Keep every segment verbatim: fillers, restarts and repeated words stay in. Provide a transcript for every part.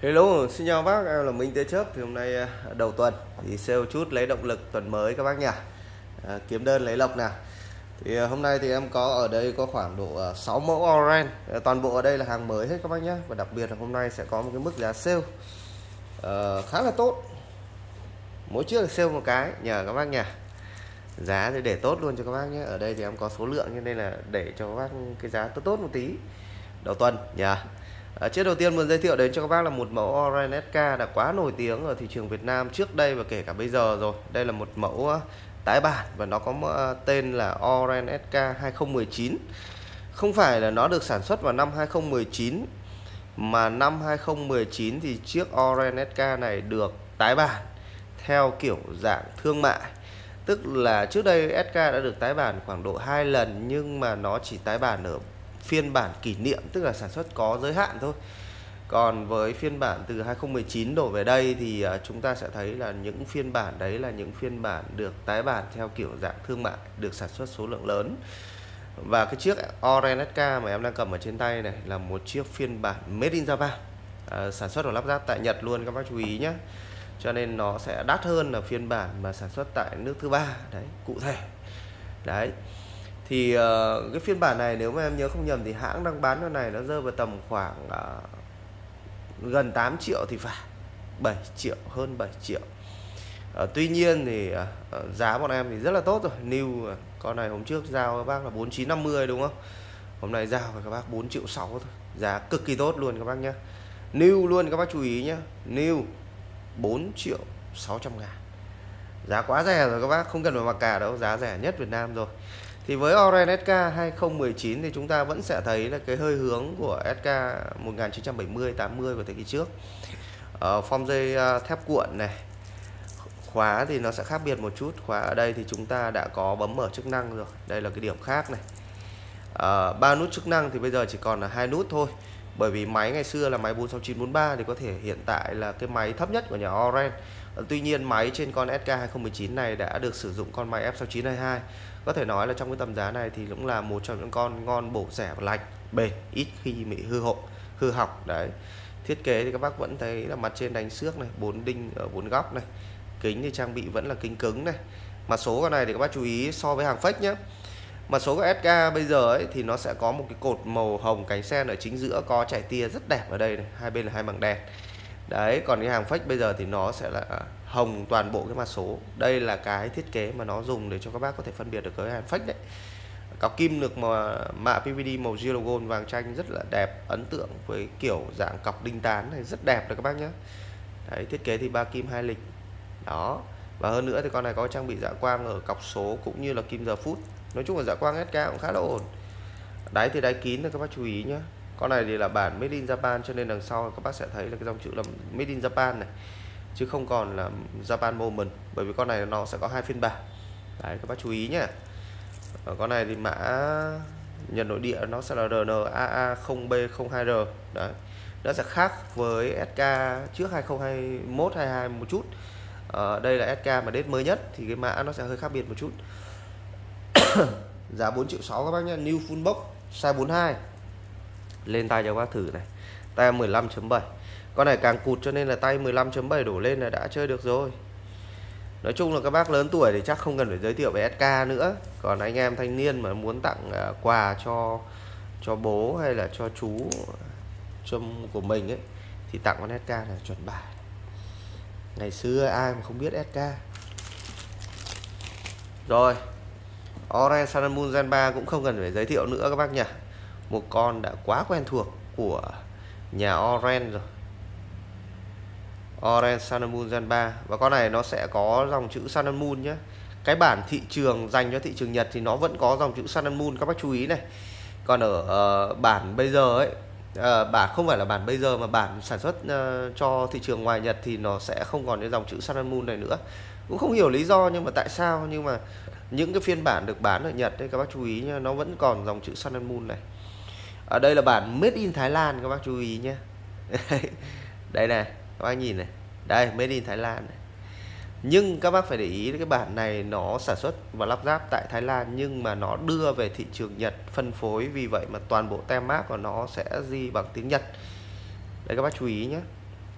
Hello, xin chào bác, em là Minh Tế Chớp. Thì hôm nay đầu tuần thì sale chút lấy động lực tuần mới các bác nhỉ. À, kiếm đơn lấy lộc nào. Thì hôm nay thì em có ở đây có khoảng độ sáu mẫu orange. Toàn bộ ở đây là hàng mới hết các bác nhé. Và đặc biệt là hôm nay sẽ có một cái mức giá sale à, khá là tốt. Mỗi chiếc là sale một cái nhờ các bác nhỉ. Giá thì để tốt luôn cho các bác nhé. Ở đây thì em có số lượng cho nên là để cho các bác cái giá tốt tốt một tí đầu tuần nhỉ. À, chiếc đầu tiên muốn giới thiệu đến cho các bác là một mẫu Orange ét ca đã quá nổi tiếng ở thị trường Việt Nam trước đây và kể cả bây giờ rồi. Đây là một mẫu tái bản và nó có tên là Orange ét ca hai không một chín. Không phải là nó được sản xuất vào năm hai không một chín, mà năm hai không một chín thì chiếc Orange ét ca này được tái bản theo kiểu dạng thương mại. Tức là trước đây ét ca đã được tái bản khoảng độ hai lần, nhưng mà nó chỉ tái bản ở phiên bản kỷ niệm, tức là sản xuất có giới hạn thôi. Còn với phiên bản từ hai không một chín đổ về đây thì chúng ta sẽ thấy là những phiên bản đấy là những phiên bản được tái bản theo kiểu dạng thương mại, được sản xuất số lượng lớn. Và cái chiếc Orange ét ca mà em đang cầm ở trên tay này là một chiếc phiên bản Made in Japan, à, sản xuất và lắp ráp tại Nhật luôn các bác chú ý nhé. Cho nên nó sẽ đắt hơn là phiên bản mà sản xuất tại nước thứ ba đấy, cụ thể đấy. Thì uh, cái phiên bản này nếu mà em nhớ không nhầm thì hãng đang bán cái này nó rơi vào tầm khoảng uh, gần tám triệu thì phải, bảy triệu, hơn bảy triệu. Uh, tuy nhiên thì uh, giá bọn em thì rất là tốt rồi. New uh, con này hôm trước giao các bác là bốn chín năm mươi đúng không? Hôm nay giao với các bác bốn triệu sáu thôi. Giá cực kỳ tốt luôn các bác nhé. New luôn các bác chú ý nhé. New bốn triệu sáu trăm ngàn. Giá quá rẻ rồi các bác, không cần phải mặc cả đâu, giá rẻ nhất Việt Nam rồi. Thì với Orange ét ca hai không một chín thì chúng ta vẫn sẽ thấy là cái hơi hướng của ét ca một nghìn chín trăm bảy mươi tám mươi của thế kỷ trước. Ở form dây thép cuộn này, khóa thì nó sẽ khác biệt một chút. Khóa ở đây thì chúng ta đã có bấm mở chức năng rồi, đây là cái điểm khác này. À, ba nút chức năng thì bây giờ chỉ còn là hai nút thôi, bởi vì máy ngày xưa là máy bốn sáu chín bốn ba thì có thể hiện tại là cái máy thấp nhất của nhà Orange. Tuy nhiên máy trên con ét ca hai không một chín này đã được sử dụng con máy F sáu chín hai hai. Có thể nói là trong cái tầm giá này thì cũng là một trong những con ngon, bổ, rẻ và lành, bền, ít khi bị hư hộp, hư hỏng đấy. Thiết kế thì các bác vẫn thấy là mặt trên đánh xước này, bốn đinh ở bốn góc này. Kính thì trang bị vẫn là kính cứng này. Mặt số con này thì các bác chú ý so với hàng fake nhé. Mặt số của ét ca bây giờ ấy thì nó sẽ có một cái cột màu hồng cánh sen ở chính giữa, có chảy tia rất đẹp ở đây này, hai bên là hai bằng đèn. Đấy, còn cái hàng fake bây giờ thì nó sẽ là hồng toàn bộ cái mặt số. Đây là cái thiết kế mà nó dùng để cho các bác có thể phân biệt được cái hàng fake đấy. Cọc kim được mà mạ pê vê đê màu Yellow Gold vàng chanh rất là đẹp, ấn tượng với kiểu dạng cọc đinh tán này, rất đẹp đấy các bác nhé. Đấy, thiết kế thì ba kim hai lịch. Đó. Và hơn nữa thì con này có trang bị dạ quang ở cọc số cũng như là kim giờ phút. Nói chung là dạ quang ét ca cũng khá là ổn. Đáy thì đáy kín, các bác chú ý nhé. Con này thì là bản Made in Japan cho nên đằng sau các bác sẽ thấy là cái dòng chữ là Made in Japan này, chứ không còn là Japan Moment, bởi vì con này nó sẽ có hai phiên bản. Đấy, các bác chú ý nhé. Ở con này thì mã nhận nội địa nó sẽ là R N A A không B không hai R. Đấy, nó sẽ khác với ét ca trước hai không hai mốt hai hai một chút. Ở đây là ét ca mà date mới nhất thì cái mã nó sẽ hơi khác biệt một chút. Giá bốn triệu sáu các bác nhé. New full box size bốn mươi hai. Lên tay cho các bác thử này. Tay mười lăm chấm bảy. Con này càng cụt cho nên là tay mười lăm chấm bảy đổ lên là đã chơi được rồi. Nói chung là các bác lớn tuổi thì chắc không cần phải giới thiệu về ét ca nữa. Còn anh em thanh niên mà muốn tặng quà cho cho bố hay là cho chú cho của mình ấy thì tặng con ét ca là chuẩn bài. Ngày xưa ai mà không biết ét ca. Rồi, Orange Sun and Moon Gen ba cũng không cần phải giới thiệu nữa các bác nhỉ. Một con đã quá quen thuộc của nhà Orange rồi. Orange Sun and Moon Gen ba. Và con này nó sẽ có dòng chữ Sun and Moon nhé. Cái bản thị trường dành cho thị trường Nhật thì nó vẫn có dòng chữ Sun and Moon, các bác chú ý này. Còn ở uh, bản bây giờ ấy, uh, bản không phải là bản bây giờ mà bản sản xuất uh, cho thị trường ngoài Nhật thì nó sẽ không còn cái dòng chữ Sun and Moon này nữa. Cũng không hiểu lý do nhưng mà tại sao, nhưng mà những cái phiên bản được bán ở Nhật đấy các bác chú ý nhé, nó vẫn còn dòng chữ Sun and Moon này. Ở đây là bản Made in Thái Lan các bác chú ý nhé. Đây này, các bác nhìn này. Đây, Made in Thái Lan này. Nhưng các bác phải để ý cái bản này nó sản xuất và lắp ráp tại Thái Lan nhưng mà nó đưa về thị trường Nhật phân phối, vì vậy mà toàn bộ tem mác của nó sẽ ghi bằng tiếng Nhật. Đây các bác chú ý nhé.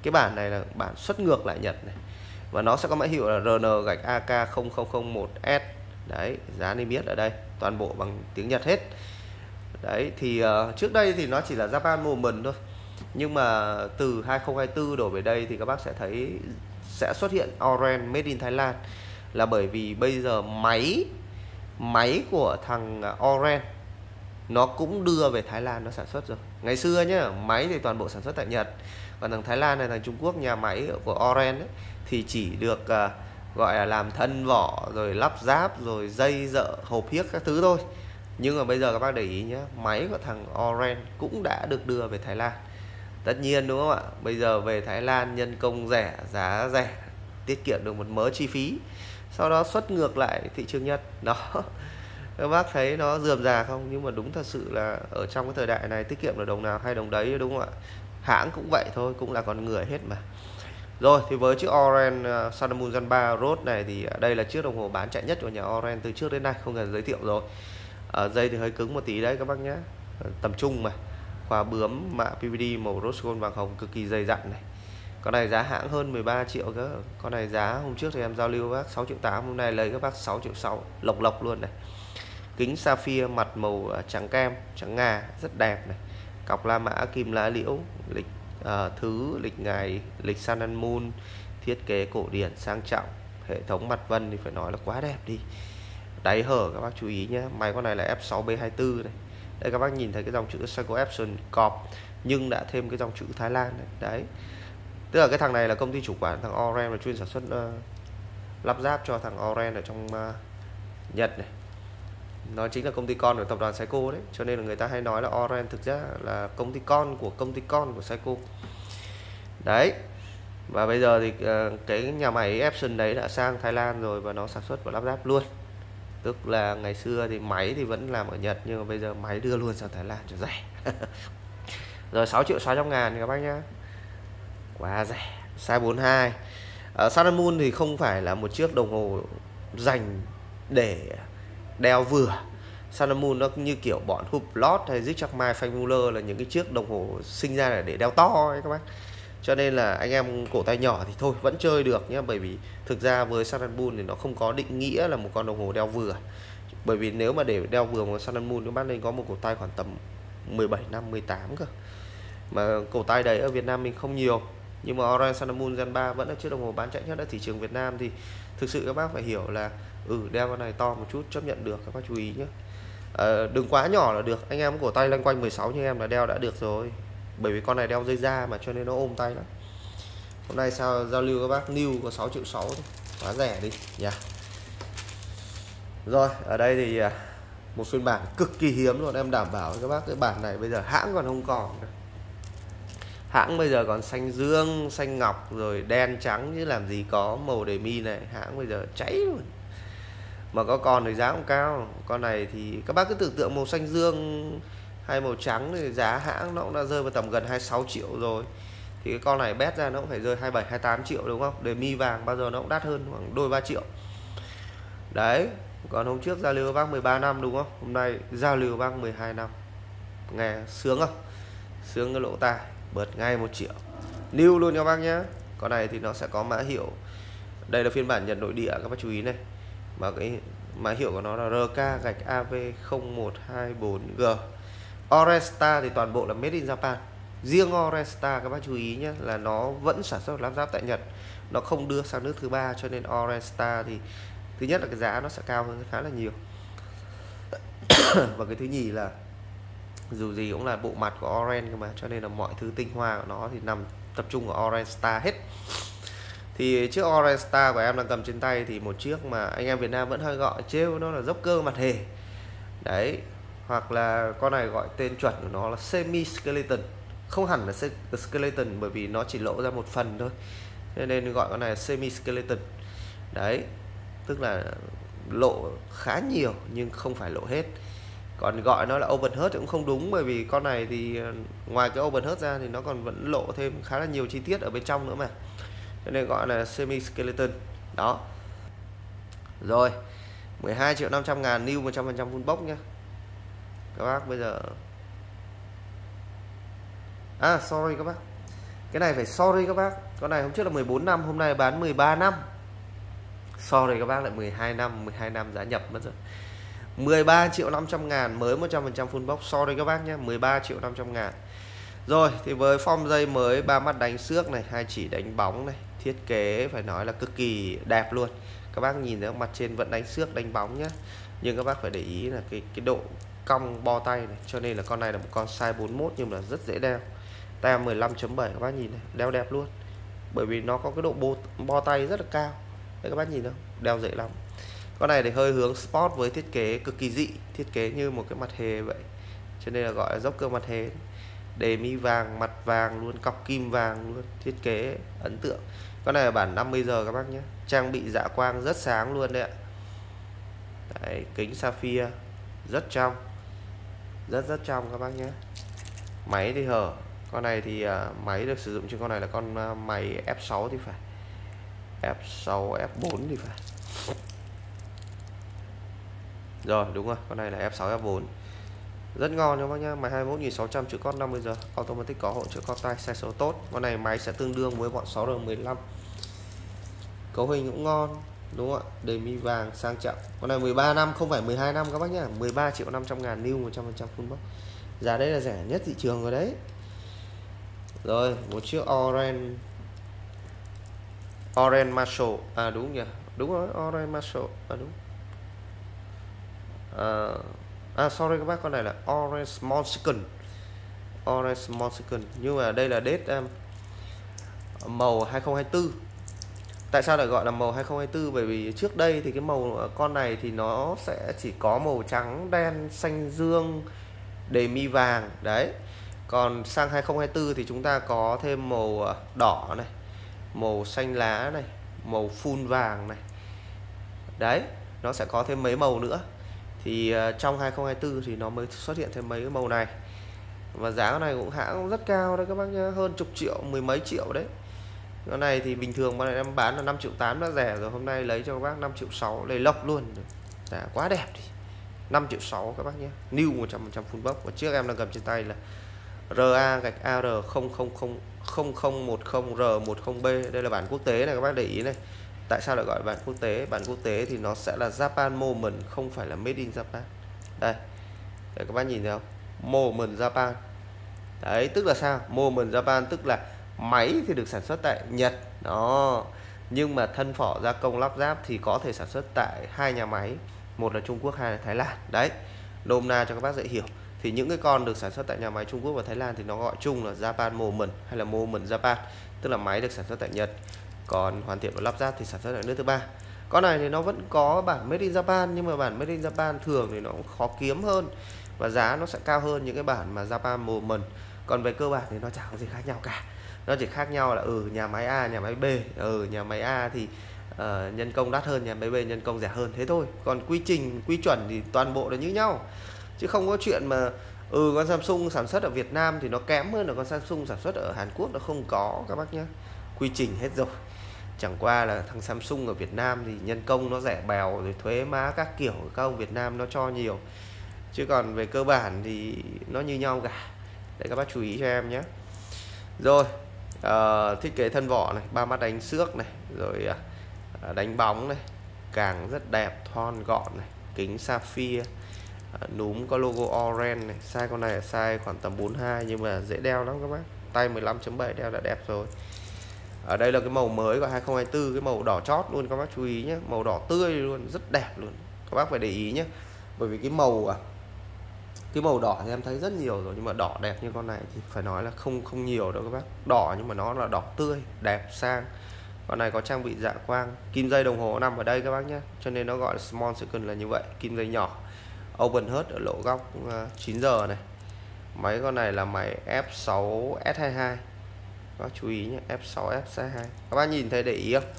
Cái bản này là bản xuất ngược lại Nhật này, và nó sẽ có mã hiệu là R N gạch A K không không không một S. Đấy, giá niêm yết ở đây toàn bộ bằng tiếng Nhật hết. Đấy thì uh, trước đây thì nó chỉ là Japan Moment thôi, nhưng mà từ hai không hai tư đổ về đây thì các bác sẽ thấy sẽ xuất hiện Oren Made in Thailand, là bởi vì bây giờ máy máy của thằng Oren nó cũng đưa về Thái Lan nó sản xuất rồi. Ngày xưa nhá, máy thì toàn bộ sản xuất tại Nhật, còn thằng Thái Lan này, thằng Trung Quốc, nhà máy của Oren ấy, thì chỉ được uh, gọi là làm thân vỏ rồi lắp ráp rồi dây dợ hộp hiếc các thứ thôi. Nhưng mà bây giờ các bác để ý nhé, máy của thằng Oren cũng đã được đưa về Thái Lan. Tất nhiên đúng không ạ, bây giờ về Thái Lan nhân công rẻ, giá rẻ, tiết kiệm được một mớ chi phí, sau đó xuất ngược lại thị trường Nhật. Đó, các bác thấy nó rườm rà không? Nhưng mà đúng thật sự là ở trong cái thời đại này tiết kiệm được đồng nào hay đồng đấy, đúng không ạ? Hãng cũng vậy thôi, cũng là con người hết mà. Rồi thì với chiếc Oren uh, Sun and Moon Gen ba Rose này thì đây là chiếc đồng hồ bán chạy nhất của nhà Oren từ trước đến nay, không cần giới thiệu rồi. uh, Dây thì hơi cứng một tí đấy các bác nhé, tầm trung mà. Khóa bướm mạ pê vê đê màu rose gold vàng hồng cực kỳ dày dặn này. Con này giá hãng hơn mười ba triệu cơ. Con này giá hôm trước thì em giao lưu bác sáu triệu tám, hôm nay lấy các bác sáu triệu sáu, lộc lộc luôn này. Kính sapphire mặt màu trắng kem, trắng ngà, rất đẹp này. Cọc la mã kim lá liễu, lịch uh, thứ, lịch ngày, lịch Sun and Moon, thiết kế cổ điển sang trọng, hệ thống mặt vân thì phải nói là quá đẹp đi. Đáy hở các bác chú ý nhé. Máy con này là F sáu B hai tư này. Đây các bác nhìn thấy cái dòng chữ Seiko Epson cọp nhưng đã thêm cái dòng chữ Thái Lan này. Đấy, tức là cái thằng này là công ty chủ quản thằng Oren, là chuyên sản xuất uh, lắp ráp cho thằng Oren ở trong uh, Nhật này. Nó chính là công ty con của tập đoàn Seiko đấy, cho nên là người ta hay nói là Oren thực ra là công ty con của công ty con của Seiko. Đấy, và bây giờ thì uh, cái nhà máy Epson đấy đã sang Thái Lan rồi và nó sản xuất và lắp ráp luôn. Tức là ngày xưa thì máy thì vẫn làm ở Nhật, nhưng mà bây giờ máy đưa luôn sang Thái Lan cho rẻ. Rồi sáu triệu sáu trăm ngàn các bác nhá, quá rẻ. Size bốn mươi hai. uh, Sun and Moon thì không phải là một chiếc đồng hồ dành để đeo vừa. Sun and Moon nó như kiểu bọn Hublot hay Richard Mille Franck Muller là những cái chiếc đồng hồ sinh ra để đeo to ấy các bác. Cho nên là anh em cổ tay nhỏ thì thôi vẫn chơi được nhé, bởi vì thực ra với Sun and Moon thì nó không có định nghĩa là một con đồng hồ đeo vừa. Bởi vì nếu mà để đeo vừa một Sun and Moon, các bác nên có một cổ tay khoảng tầm mười bảy năm, mười tám cơ. Mà cổ tay đấy ở Việt Nam mình không nhiều. Nhưng mà Oren Sun and Moon Gen ba vẫn là chiếc đồng hồ bán chạy nhất ở thị trường Việt Nam. Thì thực sự các bác phải hiểu là ừ đeo con này to một chút chấp nhận được, các bác chú ý nhé. à, Đừng quá nhỏ là được. Anh em cổ tay loanh quanh mười sáu như em là đeo đã được rồi. Bởi vì con này đeo dây da mà, cho nên nó ôm tay lắm. Hôm nay sao giao lưu các bác new có sáu triệu sáu thôi, quá rẻ đi nhỉ. Rồi ở đây thì một phiên bản cực kỳ hiếm luôn, em đảm bảo các bác cái bản này bây giờ hãng còn không còn. Hãng bây giờ còn xanh dương, xanh ngọc rồi đen trắng chứ làm gì có màu đề mi này. Hãng bây giờ cháy luôn. Mà có còn thì giá cũng cao. Con này thì các bác cứ tưởng tượng màu xanh dương hay màu trắng thì giá hãng nó cũng đã rơi vào tầm gần hai mươi sáu triệu rồi. Thì cái con này bét ra nó cũng phải rơi hai mươi bảy, hai mươi tám triệu đúng không? Đề mi vàng bao giờ nó cũng đắt hơn khoảng đôi ba triệu. Đấy, còn hôm trước giao lưu bác mười ba năm đúng không? Hôm nay giao lưu bác mười hai năm. Nghe sướng không? Sướng cái lỗ tai, bớt ngay một triệu. New luôn nha bác nhé. Con này thì nó sẽ có mã hiệu. Đây là phiên bản Nhật nội địa các bác chú ý này. Mà cái mã hiệu của nó là R K gạch A V không một hai bốn G. Oresta thì toàn bộ là made in Japan. Riêng Oresta các bác chú ý nhé, là nó vẫn sản xuất lắp ráp tại Nhật, nó không đưa sang nước thứ ba, cho nên Oresta thì thứ nhất là cái giá nó sẽ cao hơn khá là nhiều. Và cái thứ nhì là dù gì cũng là bộ mặt của Oren cơ mà, cho nên là mọi thứ tinh hoa của nó thì nằm tập trung ở Oresta hết. Thì chiếc Oresta của em đang cầm trên tay thì một chiếc mà anh em Việt Nam vẫn hay gọi trêu nó là dốc cơ mặt hề. Đấy, hoặc là con này gọi tên chuẩn của nó là semi skeleton, không hẳn là skeleton bởi vì nó chỉ lộ ra một phần thôi, cho nên gọi con này là semi skeleton. Đấy, tức là lộ khá nhiều nhưng không phải lộ hết. Còn gọi nó là open heart thì cũng không đúng, bởi vì con này thì ngoài cái open heart ra thì nó còn vẫn lộ thêm khá là nhiều chi tiết ở bên trong nữa mà, cho nên gọi là semi skeleton. Đó. Rồi mười hai triệu năm trăm ngàn, new một trăm phần trăm full box nhá các bác. Bây giờ à sorry các bác, Cái này phải sorry các bác, con này hôm trước là mười bốn năm, hôm nay bán mười ba năm. Sorry các bác, lại mười hai năm, mười hai năm giá nhập mất rồi. mười ba triệu năm trăm ngàn, mới một trăm phần trăm full box. Sorry các bác nhé, mười ba triệu năm trăm ngàn. Rồi thì với form dây mới, ba mắt đánh xước này, hai chỉ đánh bóng này, thiết kế phải nói là cực kỳ đẹp luôn. Các bác nhìn thấy mặt trên vẫn đánh xước đánh bóng nhá. Nhưng các bác phải để ý là cái cái độ cong bo tay này, cho nên là con này là một con size bốn mươi mốt nhưng mà rất dễ đeo. Tem mười lăm chấm bảy các bác nhìn này, đeo đẹp luôn. Bởi vì nó có cái độ bo, bo tay rất là cao. Đấy các bác nhìn không? Đeo dễ lắm. Con này thì hơi hướng sport với thiết kế cực kỳ dị, thiết kế như một cái mặt hề vậy. Cho nên là gọi là dốc cơ mặt hề. Đề mi vàng, mặt vàng luôn, cọc kim vàng luôn, thiết kế ấn tượng. Con này là bản năm mươi giờ các bác nhé. Trang bị dạ quang rất sáng luôn đấy ạ. Đấy, kính sapphire rất trong, rất rất trong các bác nhé. Máy thì hở. Con này thì uh, máy được sử dụng trên con này là con uh, máy F sáu thì phải, F sáu, F bốn thì phải. Rồi đúng rồi, con này là F sáu, F bốn. Rất ngon các bác nhá. Máy hai mươi mốt nghìn sáu trăm chữ con năm mươi giờ, automatic có hỗ trợ co tay, xe số tốt. Con này máy sẽ tương đương với bọn sáu R mười lăm. Cấu hình cũng ngon, đúng không ạ? Đề mi vàng sang trọng. Con này mười ba năm, không phải mười hai năm các bác nhá. mười ba triệu năm trăm ngàn, new một trăm phần trăm full box. Giá đấy là rẻ nhất thị trường rồi đấy. Rồi, một chiếc Orange Orange Marshall. À đúng nhỉ, đúng rồi, Orange Marshall. À đúng. À, à sorry các bác, con này là Orange Monster. Orange Monster. Nhưng mà đây là date um, màu hai không hai tư. Tại sao lại gọi là màu hai không hai tư? Bởi vì trước đây thì cái màu con này thì nó sẽ chỉ có màu trắng, đen, xanh dương, đề mi vàng. Đấy. Còn sang hai không hai tư thì chúng ta có thêm màu đỏ này, màu xanh lá này, màu full vàng này. Đấy, nó sẽ có thêm mấy màu nữa. Thì uh, trong hai không hai tư thì nó mới xuất hiện thêm mấy cái màu này. Và giá con này cũng hãng cũng rất cao đấy các bác nhá, hơn chục triệu, mười mấy triệu đấy. Con này thì bình thường bọn này em bán là năm triệu tám đã rẻ rồi, hôm nay lấy cho các bác năm triệu sáu, lấy lộc luôn. Giá quá đẹp thì năm triệu sáu các bác nhé. New một trăm phần trăm full box. Và trước em đang cầm trên tay là R A gạch A R không không không không không một không R một không B. Đây là bản quốc tế này các bác để ý này. Tại sao lại gọi bản quốc tế? Bản quốc tế thì nó sẽ là Japan Moment, không phải là made in Japan. Đây. Để các bác nhìn thấy không? Moment Japan. Đấy, tức là sao? Moment Japan tức là máy thì được sản xuất tại Nhật. Đó. Nhưng mà thân phỏ gia công lắp ráp thì có thể sản xuất tại hai nhà máy, một là Trung Quốc, hai là Thái Lan. Đấy. Nôm na cho các bác dễ hiểu. Thì những cái con được sản xuất tại nhà máy Trung Quốc và Thái Lan thì nó gọi chung là Japan Moment hay là Moment Japan, tức là máy được sản xuất tại Nhật. Còn hoàn thiện và lắp ráp thì sản xuất ở nước thứ ba. Con này thì nó vẫn có bản Made in Japan, nhưng mà bản Made in Japan thường thì nó cũng khó kiếm hơn và giá nó sẽ cao hơn những cái bản mà Japan Moment. Còn về cơ bản thì nó chẳng có gì khác nhau cả. Nó chỉ khác nhau là ừ nhà máy A, nhà máy B. Ừ nhà máy A thì uh, nhân công đắt hơn, nhà máy B nhân công rẻ hơn, thế thôi. Còn quy trình, quy chuẩn thì toàn bộ là như nhau. Chứ không có chuyện mà ừ con Samsung sản xuất ở Việt Nam thì nó kém hơn là con Samsung sản xuất ở Hàn Quốc, nó không có các bác nhé. Quy trình hết rồi. Chẳng qua là thằng Samsung ở Việt Nam thì nhân công nó rẻ bèo, rồi thuế má các kiểu các ông Việt Nam nó cho nhiều. Chứ còn về cơ bản thì nó như nhau cả. Để các bác chú ý cho em nhé. Rồi uh, thiết kế thân vỏ này, ba mắt đánh xước này, rồi uh, đánh bóng này, càng rất đẹp, thon gọn này, kính sapphire, uh, núm có logo Orange này. Size con này là size khoảng tầm bốn mươi hai nhưng mà dễ đeo lắm các bác. Tay mười lăm chấm bảy đeo đã đẹp rồi. Ở đây là cái màu mới của hai không hai tư, cái màu đỏ chót luôn các bác chú ý nhé, màu đỏ tươi luôn, rất đẹp luôn. Các bác phải để ý nhé. Bởi vì cái màu à, cái màu đỏ thì em thấy rất nhiều rồi, nhưng mà đỏ đẹp như con này thì phải nói là không không nhiều đâu các bác. Đỏ nhưng mà nó là đỏ tươi, đẹp sang. Con này có trang bị dạ quang, kim dây đồng hồ nằm ở đây các bác nhé, cho nên nó gọi là small second là như vậy. Kim dây nhỏ, open heart ở lỗ góc uh, chín giờ này. Máy con này là máy F sáu S hai mươi hai. Các bác chú ý nhé, F sáu S hai mươi hai. Các bác nhìn thấy để ý không?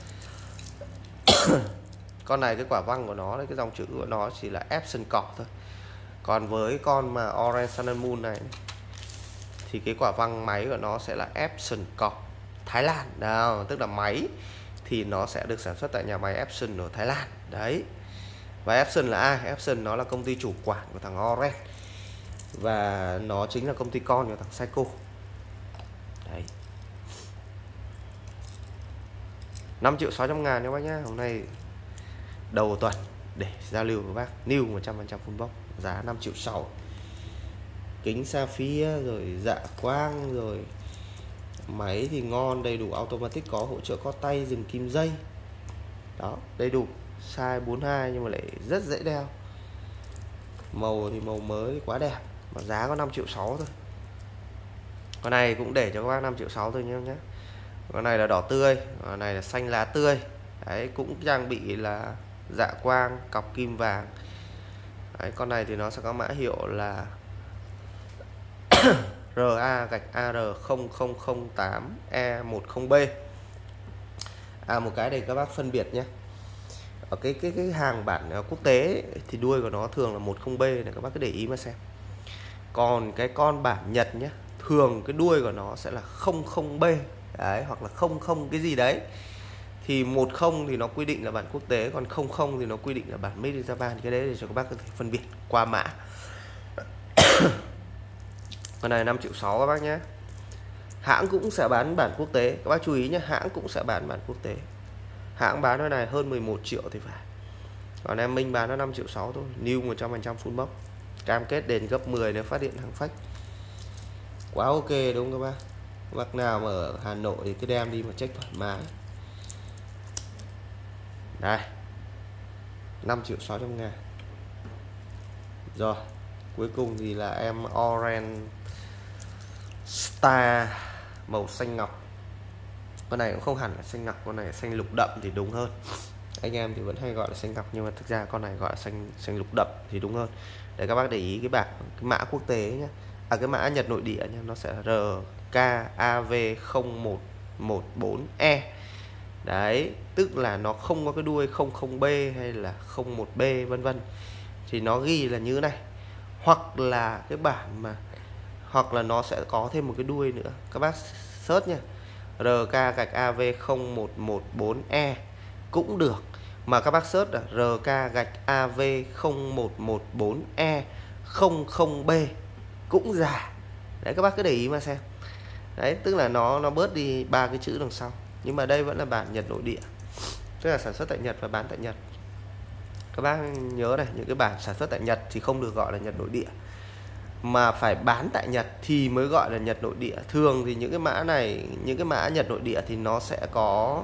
Con này cái quả văng của nó, cái dòng chữ của nó chỉ là Epson cọc thôi. Còn với con mà Orange Sun and Moon này thì cái quả văng máy của nó sẽ là Epson cọc Thái Lan. Đó, tức là máy thì nó sẽ được sản xuất tại nhà máy Epson ở Thái Lan. Đấy. Và Epson là ai? Epson nó là công ty chủ quản của thằng Orange. Và nó chính là công ty con của thằng Seiko. Đấy. năm triệu sáu trăm ngàn các bác nhá. Hôm nay đầu tuần để giao lưu với bác new một trăm phần trăm full box giá năm triệu sáu. Kính Sapphire rồi dạ quang rồi máy thì ngon, đầy đủ automatic, có hỗ trợ có tay, dừng kim dây. Đó, đầy đủ. Size bốn mươi hai nhưng mà lại rất dễ đeo. Màu thì màu mới quá đẹp, mà giá có năm triệu sáu thôi. Con này cũng để cho các bác năm triệu sáu thôi nhé. Con này là đỏ tươi, con này là xanh lá tươi. Đấy, cũng trang bị là dạ quang, cọc kim vàng. Đấy, con này thì nó sẽ có mã hiệu là rờ a gạch a rờ không không không tám E một không B. À, một cái để các bác phân biệt nhé. Ở cái cái cái hàng bản quốc tế thì đuôi của nó thường là một không B này, các bác cứ để ý mà xem. Còn cái con bản Nhật nhé, thường cái đuôi của nó sẽ là không không B đấy, hoặc là không không cái gì đấy. Thì một không thì nó quy định là bản quốc tế, còn không không thì nó quy định là bản made in Japan. Cái đấy để cho các bác có thể phân biệt qua mã. Con này năm triệu sáu các bác nhé. Hãng cũng sẽ bán bản quốc tế, các bác chú ý nhé, hãng cũng sẽ bán bản quốc tế. Hãng bán cái này hơn mười một triệu thì phải. Còn em Minh bán nó năm triệu sáu thôi, new một trăm phần trăm full box. Cam kết đền gấp mười nếu phát hiện hàng fake. Quá ok đúng không các bác? Các bác nào mà ở Hà Nội thì cứ đem đi mà check thoải mái. Đây, năm triệu sáu trăm ngàn. Rồi, cuối cùng thì là em Orange Star màu xanh ngọc. Con này cũng không hẳn là xanh ngọc, con này là xanh lục đậm thì đúng hơn. Anh em thì vẫn hay gọi là xanh ngọc, nhưng mà thực ra con này gọi là xanh xanh lục đậm thì đúng hơn. Để các bác để ý cái bảng, cái mã quốc tế nhé. À, cái mã Nhật nội địa nhé, nó sẽ R K A V không một một bốn E. Đấy, tức là nó không có cái đuôi không không B hay là không một B vân vân. Thì nó ghi là như thế này. Hoặc là cái bản mà hoặc là nó sẽ có thêm một cái đuôi nữa. Các bác search nha. R K gạch A V không một một bốn E cũng được. Mà các bác search là R K gạch A V không một một bốn E không không B cũng giả. Đấy, các bác cứ để ý mà xem. Đấy, tức là nó nó bớt đi ba cái chữ đằng sau. Nhưng mà đây vẫn là bản Nhật nội địa, tức là sản xuất tại Nhật và bán tại Nhật. Các bác nhớ này, những cái bản sản xuất tại Nhật thì không được gọi là Nhật nội địa, mà phải bán tại Nhật thì mới gọi là Nhật nội địa. Thường thì những cái mã này, những cái mã Nhật nội địa thì nó sẽ có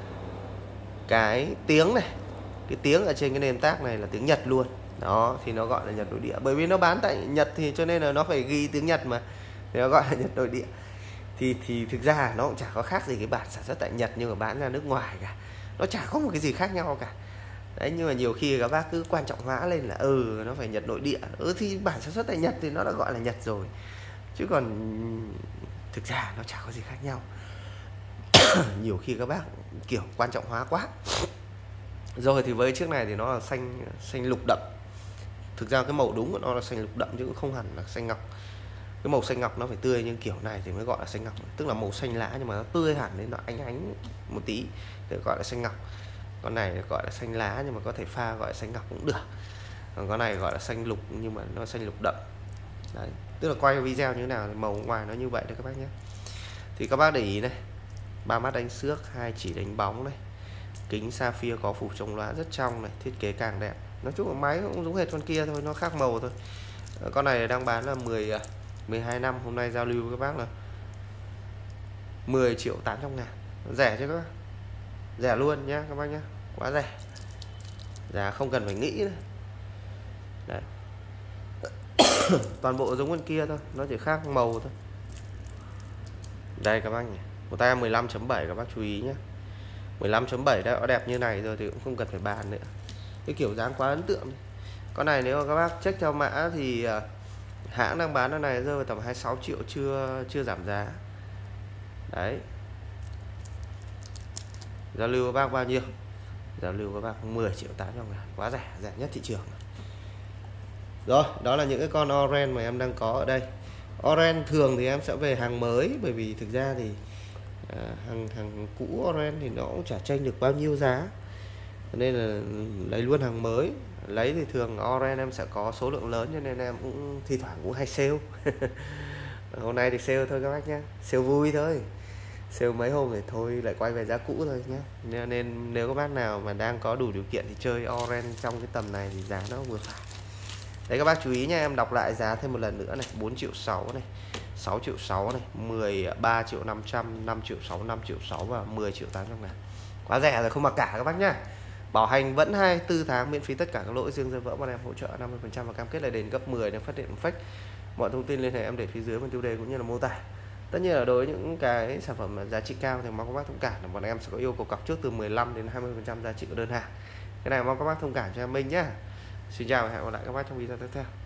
cái tiếng này, cái tiếng ở trên cái nền tag này là tiếng Nhật luôn. Đó, thì nó gọi là Nhật nội địa. Bởi vì nó bán tại Nhật thì cho nên là nó phải ghi tiếng Nhật mà, thì nó gọi là Nhật nội địa. Thì thì thực ra nó cũng chả có khác gì cái bản sản xuất tại Nhật nhưng mà bán ra nước ngoài cả. Nó chả có một cái gì khác nhau cả. Đấy, nhưng mà nhiều khi các bác cứ quan trọng hóa lên là ừ nó phải Nhật nội địa. Ừ thì bản sản xuất tại Nhật thì nó đã gọi là Nhật rồi. Chứ còn thực ra nó chả có gì khác nhau. Nhiều khi các bác kiểu quan trọng hóa quá. Rồi thì với chiếc này thì nó là xanh xanh lục đậm. Thực ra cái màu đúng của nó là xanh lục đậm chứ cũng không hẳn là xanh ngọc. Cái màu xanh ngọc nó phải tươi nhưng kiểu này thì mới gọi là xanh ngọc. Tức là màu xanh lá nhưng mà nó tươi hẳn lên, nó ánh ánh một tí để gọi là xanh ngọc. Con này gọi là xanh lá nhưng mà có thể pha gọi là xanh ngọc cũng được. Còn con này gọi là xanh lục nhưng mà nó xanh lục đậm. Đấy, tức là quay video như thế nào thì màu ngoài nó như vậy đấy các bác nhé. Thì các bác để ý này, ba mắt đánh xước, hai chỉ đánh bóng này, kính Sapphire có phủ chống lóa rất trong này, thiết kế càng đẹp. Nói chung là máy cũng giống hệt con kia thôi, nó khác màu thôi. Con này đang bán là mười mười hai năm, hôm nay giao lưu với các bác là mười triệu tám trăm ngàn. Rẻ chứ các bác, rẻ luôn nhá các bác nhá, quá rẻ, giá không cần phải nghĩ nữa. Đấy. Toàn bộ giống con kia thôi, nó chỉ khác màu thôi. Đây các bác nhỉ, một tay mười lăm chấm bảy, các bác chú ý nhé. mười lăm chấm bảy đã đẹp như này rồi thì cũng không cần phải bàn nữa. Cái kiểu dáng quá ấn tượng. Con này nếu mà các bác check theo mã thì hãng đang bán nó này rơi vào tầm hai mươi sáu triệu, chưa chưa giảm giá. Đấy. Giao lưu với bác bao nhiêu? Giao lưu với bác mười triệu tám trăm ngàn, quá rẻ, rẻ nhất thị trường. Rồi, đó là những cái con Orange mà em đang có ở đây. Orange thường thì em sẽ về hàng mới, bởi vì thực ra thì à, hàng hàng cũ Orange thì nó cũng chả tranh được bao nhiêu giá, nên là lấy luôn hàng mới. Lấy thì thường Orange em sẽ có số lượng lớn cho nên em cũng thi thoảng cũng hay sale. Hôm nay thì sale thôi các bác nhé, sale vui thôi. Sale mấy hôm thì thôi lại quay về giá cũ thôi nhé. Nên, nên nếu các bác nào mà đang có đủ điều kiện thì chơi Orange trong cái tầm này thì giá nó vừa phải. Đấy các bác chú ý nha, em đọc lại giá thêm một lần nữa này: bốn triệu sáu này, sáu triệu sáu này, mười ba triệu năm trăm, năm triệu sáu, năm triệu sáu và mười triệu tám trăm ngàn. Quá rẻ rồi, không mặc cả các bác nhá. Bảo hành vẫn hai mươi tư tháng miễn phí tất cả các lỗi, riêng rơi vỡ bọn em hỗ trợ năm mươi phần trăm và cam kết là đền gấp mười nếu phát hiện fake. Mọi thông tin liên hệ em để phía dưới phần tiêu đề cũng như là mô tả. Tất nhiên là đối với những cái sản phẩm giá trị cao thì mong các bác thông cảm là bọn em sẽ có yêu cầu cọc trước từ mười lăm đến hai mươi phần trăm giá trị của đơn hàng. Cái này mong các bác thông cảm cho em Minh nhé. Xin chào và hẹn gặp lại các bác trong video tiếp theo.